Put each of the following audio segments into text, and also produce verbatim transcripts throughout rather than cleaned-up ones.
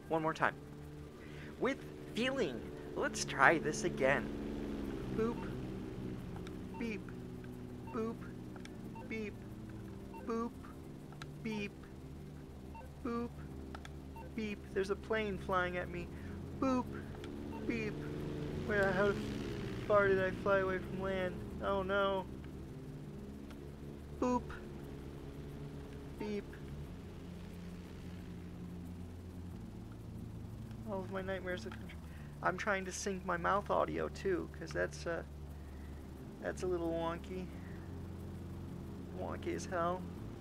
One more time. With feeling. Let's try this again. Boop. Beep. Boop. Beep. Boop. Beep. Boop. Beep. There's a plane flying at me. Boop. Beep. Where, how far did I fly away from land? Oh no. Boop. Beep. All of my nightmares have been... I'm trying to sync my mouth audio too, because that's, uh, that's a little wonky. Wonky as hell.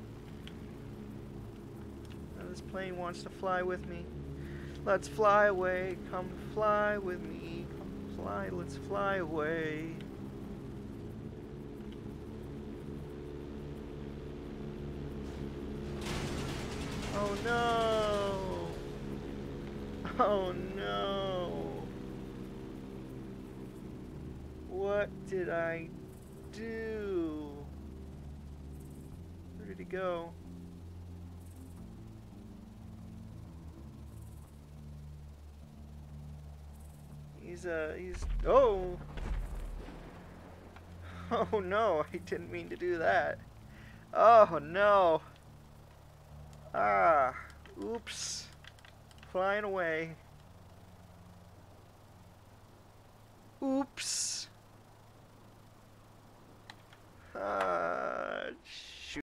Now this plane wants to fly with me. Let's fly away, come fly with me. Come fly, let's fly away. Oh no! Oh no! What did I do? Where did he go? He's, uh, he's, oh! Oh no, I didn't mean to do that. Oh no! Ah, oops. Flying away. Oops. Ah,